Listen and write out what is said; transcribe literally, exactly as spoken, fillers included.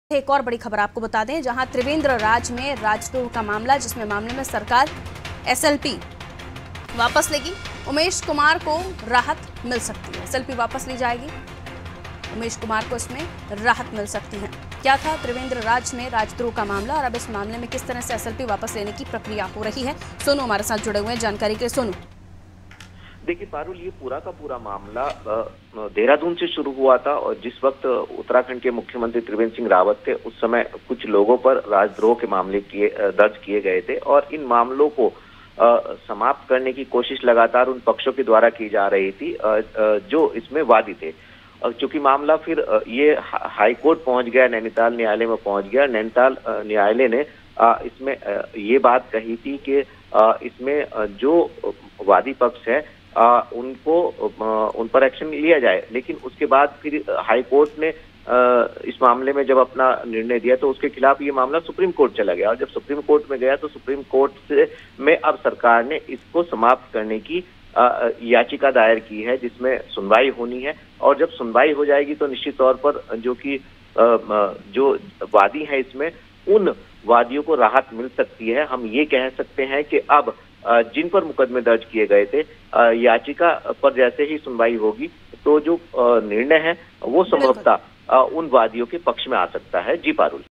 एक और बड़ी खबर आपको बता दें, जहां त्रिवेंद्र राज में राजद्रोह का मामला, जिसमें मामले में सरकार एसएलपी वापस लेगी। उमेश कुमार को राहत मिल सकती है। एसएलपी वापस ली जाएगी, उमेश कुमार को इसमें राहत मिल सकती है। क्या था त्रिवेंद्र राज में राजद्रोह का मामला और अब इस मामले में किस तरह से एसएलपी वापस लेने की प्रक्रिया हो रही है? सोनू हमारे साथ जुड़े हुए हैं जानकारी के लिए। सोनू, देखिए पारुल, ये पूरा का पूरा मामला देहरादून से शुरू हुआ था और जिस वक्त उत्तराखंड के मुख्यमंत्री त्रिवेंद्र सिंह रावत थे, उस समय कुछ लोगों पर राजद्रोह के मामले किए दर्ज किए गए थे और इन मामलों को आ, समाप्त करने की कोशिश लगातार उन पक्षों के द्वारा की जा रही थी आ, आ, जो इसमें वादी थे। क्योंकि मामला फिर ये हाई कोर्ट पहुंच गया, नैनीताल न्यायालय में पहुंच गया। नैनीताल न्यायालय ने इसमें ये बात कही थी कि इसमें जो वादी पक्ष है आ, उनको आ, उन पर एक्शन लिया जाए, लेकिन उसके बाद फिर हाई कोर्ट ने आ, इस मामले में जब अपना निर्णय दिया तो उसके खिलाफ ये मामला सुप्रीम कोर्ट चला गया और जब सुप्रीम कोर्ट में गया तो सुप्रीम कोर्ट से में अब सरकार ने इसको समाप्त करने की आ, याचिका दायर की है, जिसमें सुनवाई होनी है और जब सुनवाई हो जाएगी तो निश्चित तौर पर जो कि जो वादी हैं इसमें, उन वादियों को राहत मिल सकती है। हम ये कह सकते हैं कि अब जिन पर मुकदमे दर्ज किए गए थे, याचिका पर जैसे ही सुनवाई होगी तो जो निर्णय है वो संभवतः उन वादियों के पक्ष में आ सकता है। जी पारुल।